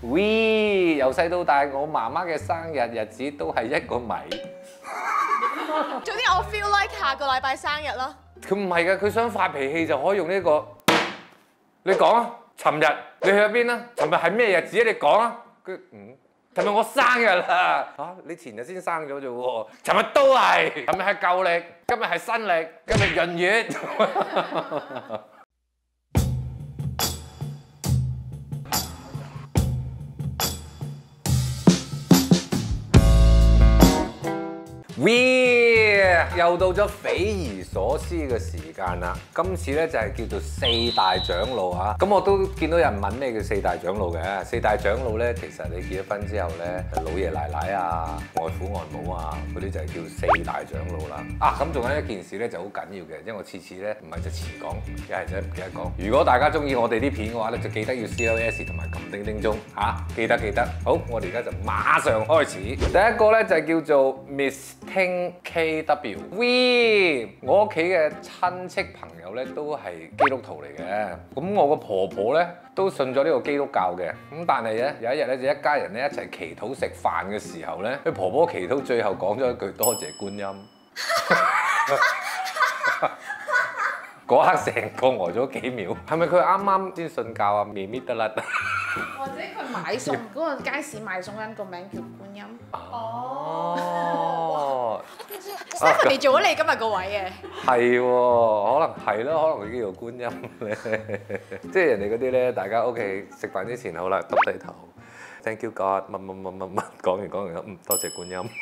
喂，由細到大，我媽媽嘅生日子都係一個謎。 總之我 feel like 下個禮拜生日咯。 佢唔係㗎，佢想發脾氣就可以用呢個。你講啊，尋日你去咗邊啊？尋日係咩日子啊？你講啊。佢尋日我生日啦。嚇，你前日先生咗啫喎。尋日都係，尋日係舊歷，今日係新歷，今日閏月。又到咗匪夷所思嘅時間啦！今次咧就係叫做四大長老啊！咁我都見到有人問咩叫四大長老嘅。四大長老咧，其實你結咗婚之後咧，老爺奶奶啊、外父外母啊，嗰啲就係叫四大長老啦。啊，咁仲有一件事咧就好緊要嘅，因為我次次咧唔係就遲講，一係就唔記得講。如果大家中意我哋啲片嘅話咧，就記得要 CLS 同埋撳叮叮鐘嚇，記得。好，我哋而家就馬上開始。第一個咧就係叫做 Miss Ting KW。喂，我屋企嘅親戚朋友咧都係基督徒嚟嘅，咁我個婆婆咧都信咗呢個基督教嘅，咁但係咧有一日咧就一家人咧一齊祈禱食飯嘅時候咧，佢婆婆祈禱最後講咗一句多謝觀音，嗰刻成個呆咗幾秒，係咪佢啱啱先信教啊？未搣得甩。 或者佢買餸嗰個街市賣餸人個名叫觀音。 哦。 Stephanie 做咗你今日個位嘅。 係喎，可能係咯，可能佢叫做觀音咧。即係人哋嗰啲咧，大家屋企食飯之前好啦，耷低頭 ，Thank you God，乜，講完多謝觀音。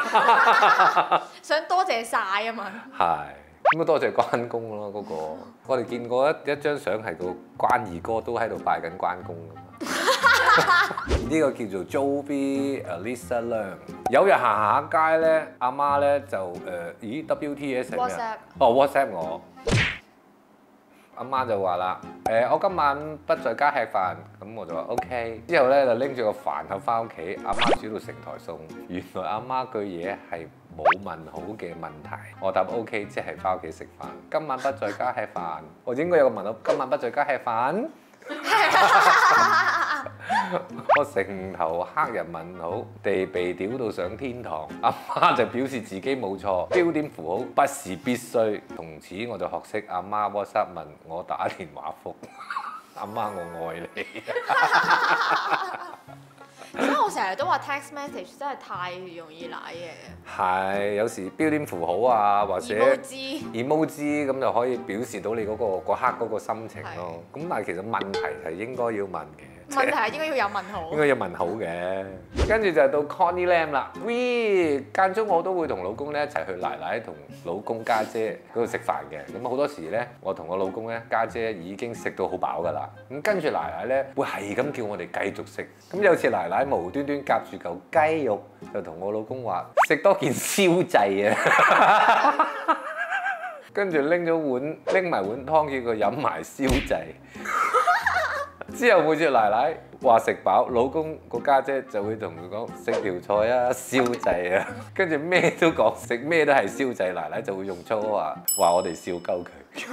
想多謝晒啊嘛。係。 咁啊，多謝關公咯，嗰個。我哋見過一張相係個關二哥都喺度拜緊關公㗎嘛。呢個叫做 Joey Lisa Leung。有日行下街咧，阿媽咧就咦 WTS 係咩啊？哦 WhatsApp 我。阿媽就話啦，我今晚不在家吃飯，咁我就話 OK。之後咧就拎住個飯盒翻屋企，阿媽煮到成台餸。原來阿媽句嘢係冇問好嘅問題，我答 OK， 即係翻屋企食飯。今晚不在家吃飯，我應該有個問號，今晚不在家吃飯。我成頭黑人問號地被屌到上天堂，阿媽就表示自己冇錯，標點符號不是必須。從此我就學識阿媽 WhatsApp 問我打電話覆，阿媽我愛你。 所以我成日都話 text message 真係太容易賴嘢。 係，有時標點符號啊，或者 emoji 咁就可以表示到你嗰刻嗰個心情咯。咁但係其實問題係應該要問嘅。 問題係應該要有問號。應該要問好嘅。跟住就到 Connie Lam 啦。喂，間中我都會同老公咧一齊去奶奶同老公家姐嗰度食飯嘅。咁好多時咧，我同我老公咧家姐已經食到好飽㗎啦。咁跟住奶奶咧會係咁叫我哋繼續食。咁有次奶奶無端端夾住嚿雞肉，就同我老公話食多件燒滯啊。跟住拎埋碗湯叫佢飲埋燒滯。之後每次奶奶話食飽，老公個家姐就會同佢講食條菜啊，燒滯啊，跟住咩都講，食咩都係燒滯，奶奶就會用粗話我哋笑鳩佢。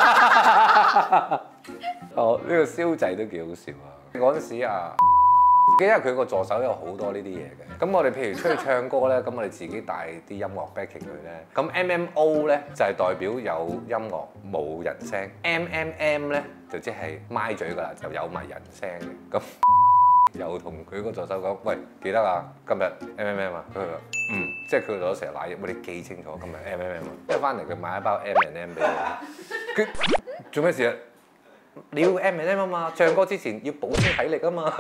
哦，呢個燒滯都幾好笑啊！嗰陣時啊，因為佢個助手有好多呢啲嘢嘅，咁我哋譬如出去唱歌咧，咁我哋自己帶啲音樂 backing 佢咧，咁 MMO 咧就係代表有音樂冇人聲 ，MMM 咧就即係咪嘴㗎啦，就有埋人聲嘅。咁又同佢個助手講，喂，記得啊，今日 MMM 啊，佢話即係佢個助手成日賴嘢，喂，你記清楚今日 MMM 啊，一翻嚟佢買一包 M&M 俾我，佢做咩事啊？你要 M&M 啊嘛，唱歌之前要補充體力啊嘛。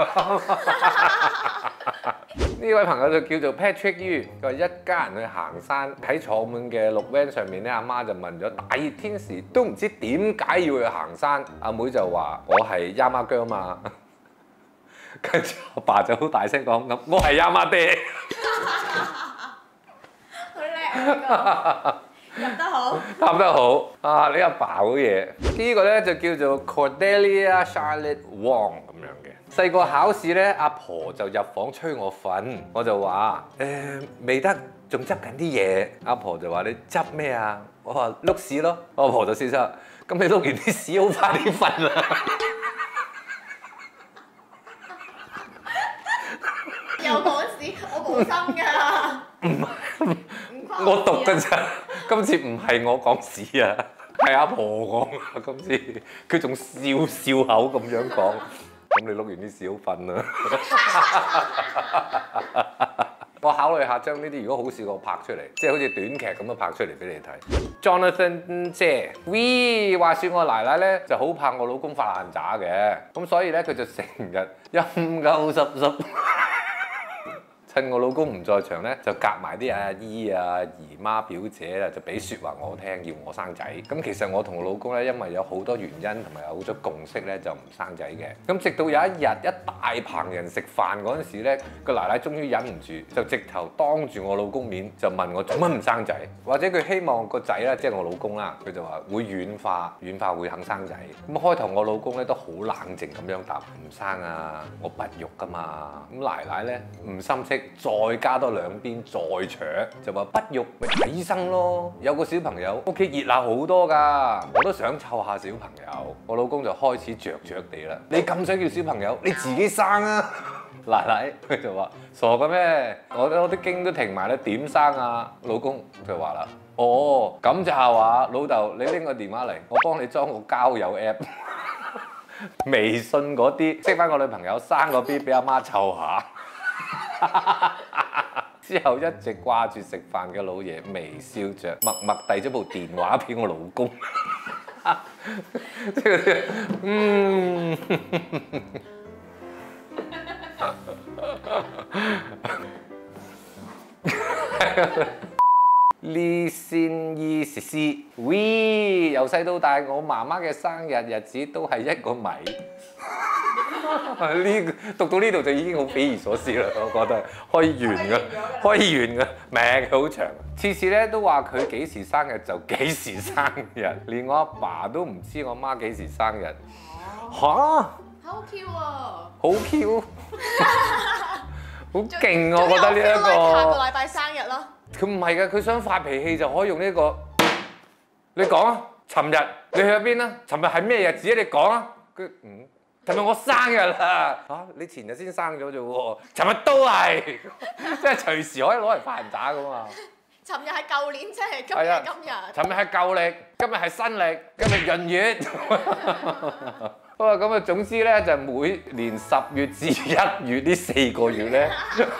呢位朋友就叫做 Patrick Yu， 佢話一家人去行山，喺坐滿嘅綠 van 上面咧，阿媽就問咗大熱天時都唔知點解要去行山，阿妹就話我係亞媽姜嘛，跟住我爸就好大聲講咁，我係亞媽爹。 好叻啊！答得好， 答得好啊！你阿爸好嘢，呢個咧就叫做 Cordelia Charlotte Wong 咁樣嘅。細個考試咧，阿婆就入房催我瞓，我就話未得，仲執緊啲嘢。阿婆就話你執咩啊？我話碌屎咯。我阿婆就笑笑，咁你碌完啲屎好快啲瞓啦。 又講屎，我冇心㗎。 我讀㗎咋，今次唔係我講屎啊，係阿婆講啊，今次佢仲笑口咁樣講，咁你碌完啲屎好瞓啦。我考慮下將呢啲如果好笑我拍出嚟，即係好似短劇咁樣拍出嚟俾你睇。Jonathan 姐，喂，話説我奶奶咧就好怕我老公發爛渣嘅，咁所以咧佢就成日陰鳩濕濕。趁我老公唔在場咧，就夾埋啲阿姨啊、姨媽、表姐啦，就俾説話我聽，要我生仔。咁其實我同我老公咧，因為有好多原因同埋有好多共識咧，就唔生仔嘅。咁直到有一日，一大棚人食飯嗰陣時咧，個奶奶終於忍唔住，就直頭當住我老公面就問我做乜唔生仔，或者佢希望個仔啦，即係我老公啦，佢就話會軟化會肯生仔。咁開頭我老公咧都好冷靜咁樣答唔生啊，我不育㗎嘛。咁奶奶咧唔心息。再加多兩邊再搶，就話不育咪睇醫生咯。有個小朋友屋企熱鬧好多㗎，我都想湊下小朋友。我老公就開始着地啦。你咁想要小朋友，你自己生啊！奶奶佢就話傻嘅咩？我啲經都停埋啦，點生啊？老公就話啦，哦咁就係話老豆，你拎個電話嚟，我幫你裝個交友 app。微信嗰啲識翻個女朋友，生個 B 俾阿媽湊下。之後一直掛住食飯嘅老爺微笑着，默默遞咗部電話俾我老公。即係嗰啲呢先意思思，喂！由細到大，我媽媽嘅生日子都係一個謎。呢讀到呢度就已經好匪夷所思啦，我覺得可以完㗎，可以完㗎，命好長。次次咧都話佢幾時生日就幾時生日，連我阿爸都唔知我媽幾時生日。嚇！ 好 Q 啊！ 好 Q！好勁啊！我覺得呢一個。 下個禮拜生日咯。 佢唔係㗎，佢想發脾氣就可以用呢個。你講啊！尋日你去咗邊啊？尋日係咩日子啊？你講啊！佢尋日我生日啦！嚇，你前日先生咗啫喎，尋日都係，即係隨時可以攞嚟發人渣噶嘛。 尋日係舊年，即係今日係今日。 尋日係舊歷，今日係新歷，今日閏月。好啊，咁啊，總之咧就每年10月至1月呢4個月咧，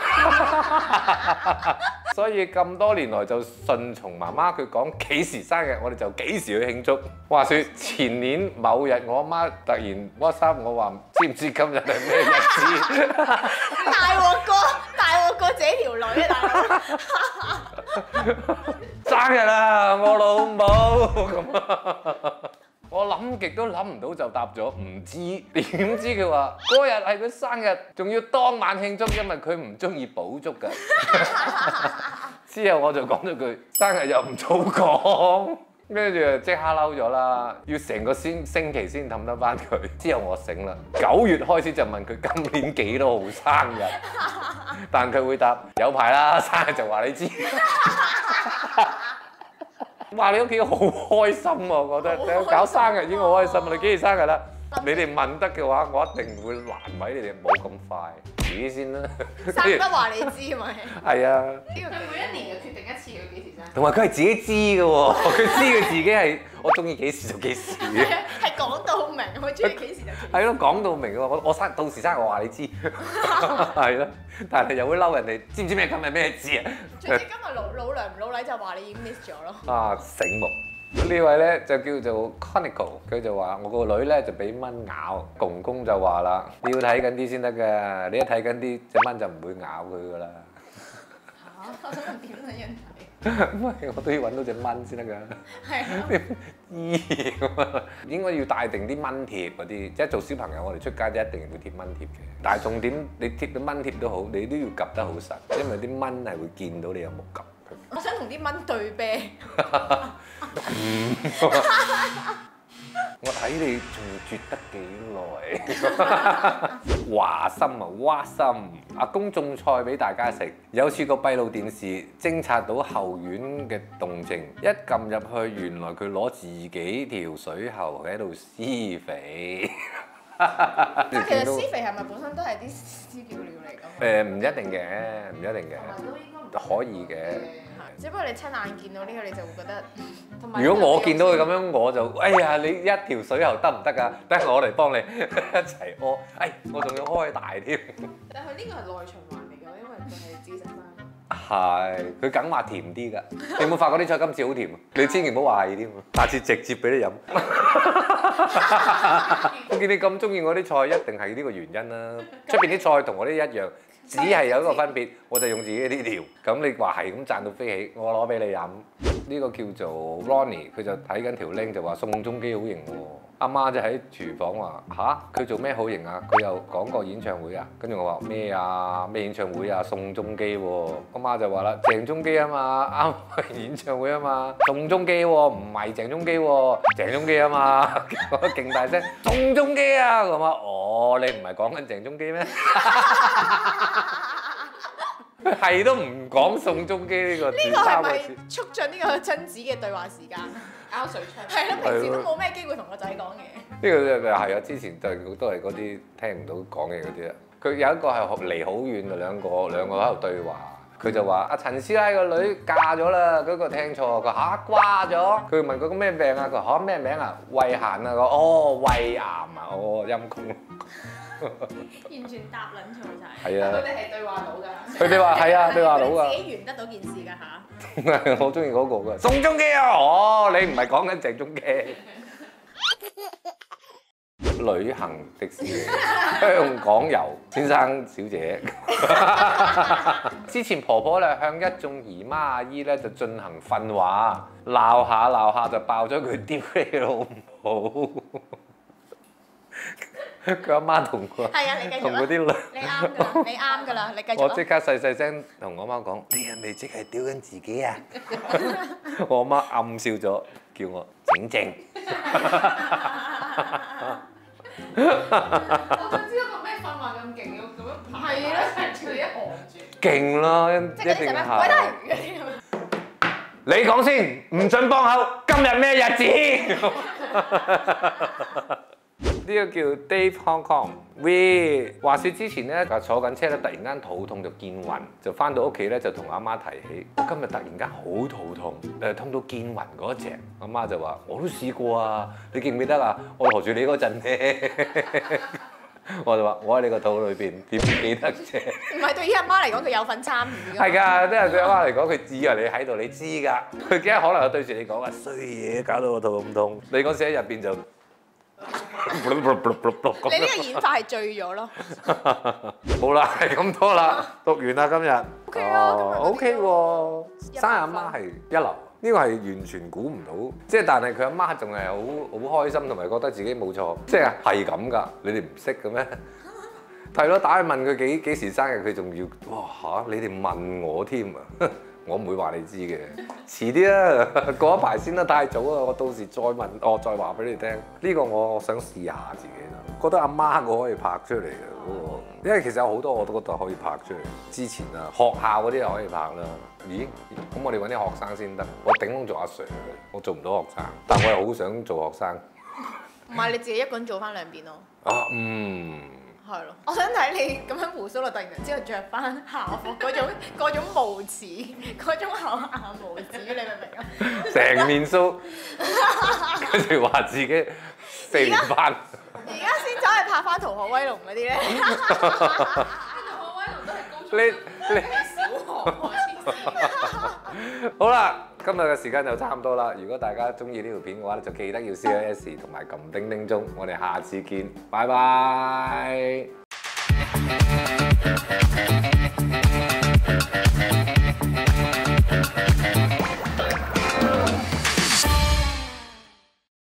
所以咁多年來就順從媽媽佢講幾時生日，我哋就幾時去慶祝。話説前年某日，我阿媽突然 WhatsApp 我話，知唔知今日係咩日子？ 大鑊過自己條女啊，大佬！ 生日啦，我老母咁啊！我諗極都諗唔到就答咗唔知，點知佢話嗰日係佢生日，仲要當晚慶祝，因為佢唔中意補足㗎。之後我就講咗句生日又唔早講，跟住就即刻嬲咗啦，要成個星期先氹得翻佢。之後我醒啦，9月開始就問佢今年幾多號生日，但佢會答有排啦，生日就話你知。哇！你屋企好開心喎，我覺得你搞生日已經好開心啦。你幾時生日啦？你哋問得嘅話，我一定會難為你哋，冇咁快，遲啲先啦。 生得話你知咪？ 係啊。 佢每一年就決定一次佢幾時生。 同埋佢係自己知嘅喎，佢知佢自己係我中意幾時就幾時嘅。 係講到明，我中意幾時就幾時。 係咯，講到明喎，我生到時生日我話你知，係咯，但係又會嬲人哋，知唔知咩今日咩知啊？ 總之今日老娘唔老禮就話你已經 miss 咗咯。 啊，醒目！呢位咧就叫做 Conical， 佢就話我個女咧就俾蚊咬，公公就話啦，你要睇緊啲先得㗎，你一睇緊啲隻蚊就唔會咬佢㗎啦。 嚇！我想問點樣睇？ 唔係，我都要揾到隻蚊先得㗎。 係啊。 咦咁啊！應該要帶定啲蚊貼嗰啲，即係做小朋友我哋出街都一定會貼蚊貼嘅。但係重點你貼到蚊貼都好，你都要及得好實，因為啲蚊係會見到你有冇及佢。 我想同啲蚊對啤。 我睇你仲絕得幾耐？華心啊，蛙心！阿公種菜俾大家食，有次個閉路電視偵察到後院嘅動靜，一撳入去，原來佢攞自己條水喉喺度施肥。 但其實施肥係咪本身都係啲私叫料嚟㗎？ 咁。 唔一定嘅，唔一定嘅， 都應該可以嘅。 只不過你親眼見到呢個，你就會覺得。同埋如果我見到佢咁樣，我就哎呀，你一條水喉得唔得㗎？等我嚟幫你一齊屙。我仲要開大添。 但係呢個係內循環嚟㗎，因為佢係知識翻。 係，佢梗話甜啲㗎。你有冇發覺啲菜今次好甜？你千祈唔好話係添，下次直接俾你飲。我見你咁中意我啲菜，一定係呢個原因啦。出邊啲菜同我啲一樣，只係有一個分別，我就用自己呢條。咁你話係咁賺到飛起，我攞俾你飲。呢個叫做 Ronnie，佢就睇緊條 link 就話宋仲基好型喎。阿媽就喺廚房話吓，佢做咩好型啊？佢又講過演唱會啊。跟住我話咩啊？咩演唱會啊？宋仲基喎。阿媽就話啦，鄭中基啊嘛，啱去演唱會啊嘛。宋仲基喎，唔係鄭中基喎，鄭中基啊嘛。講得勁大聲，宋仲基啊咁啊。哦，你唔係講緊鄭中基咩？係都唔講宋仲基呢個字。 呢個係咪促進呢個親子嘅對話時間？ 拗水槍。 係咯，平時都冇咩機會同個仔講嘢。 呢個係啊，之前都係嗰啲聽唔到講嘢嗰啲啦。佢有一個係離好遠嘅兩個喺度對話。佢就話阿陳師奶個女嫁咗啦，嗰個聽錯，佢嚇掛咗。佢問佢個咩病啊？佢嚇咩名啊？胃癌啊！哦，胃癌啊！哦，陰公。 完全答撚錯晒。 係啊。 佢哋係對話到㗎。 佢哋話係啊，對話到㗎。 自己圓得到件事㗎嚇。 我中意嗰個㗎。宋仲基啊！哦，你唔係講緊鄭中基。旅行迪士尼，香港遊先生小姐。之前婆婆咧向一眾姨媽阿姨咧就進行訓話，鬧下就爆咗佢屌你老母。佢阿媽同佢係啊，你繼續啦。 同嗰啲女， 你啱㗎啦，你啱㗎啦，你繼續啦。 我即刻細聲同我媽講：你係咪即係屌緊自己啊？我媽暗笑咗，叫我整正。 我想知道個咩訓話咁勁，要咁樣排。係咯，成條一行住。 勁啦， 即係嗰啲咩鬼得魚嗰啲咁樣。 你講先，唔准幫口。今日咩日子？呢個叫 Dave Hong Kong。喂，話説之前咧，坐緊車咧，突然間肚痛就見暈，就翻到屋企咧就同阿媽提起，我今日突然間好肚痛，痛到見暈嗰隻。阿媽就話：我都試過啊，你記唔記得啊？我陀住你嗰陣咧，我就話：我喺你個肚裏邊，點記得啫？ 唔係對於阿媽嚟講，佢有份參與㗎。 係㗎，即係對阿媽嚟講，佢以為你喺度，你知㗎。佢幾可能對住你講話衰嘢，搞到我肚咁痛。你嗰時喺入邊就〜 你呢個演法係醉咗咯。 好啦，係咁多啦，讀完啦今日。 OK 啊，今日 OK 喎，生阿媽係一流，呢個係完全估唔到，即係但係佢阿媽仲係好開心，同埋覺得自己冇錯，即係係咁㗎，你哋唔識嘅咩？係咯，打去問佢幾時生日，佢仲要哇嚇，你哋問我添啊！我唔會話你知嘅，遲啲啦，過一排先啦，太早啊！我到時再問，我再話俾你聽。呢個我想試下自己啦，覺得阿媽個可以拍出嚟嘅嗰個，因為其實有好多我都覺得可以拍出嚟。之前啊，學校嗰啲又可以拍啦。咦？咁我哋揾啲學生先得，我頂籠做阿 Sir 嘅，我做唔到學生，但我又好想做學生。 唔係你自己一個人做翻兩邊咯。 啊， 係咯，我想睇你咁樣胡鬚咯，突然之後着翻校服嗰種無恥，嗰種厚顏無恥，你明唔明啊？ 成面鬚，跟住話自己四年班。 而家先走去拍翻《逃學威龍》嗰啲咧。 逃學威龍都係高中， 你小學開始。 好啦，今日嘅時間就差唔多啦。如果大家中意呢條片嘅話咧，就記得要 CLS 同埋撳叮叮鐘。我哋下次見，拜拜。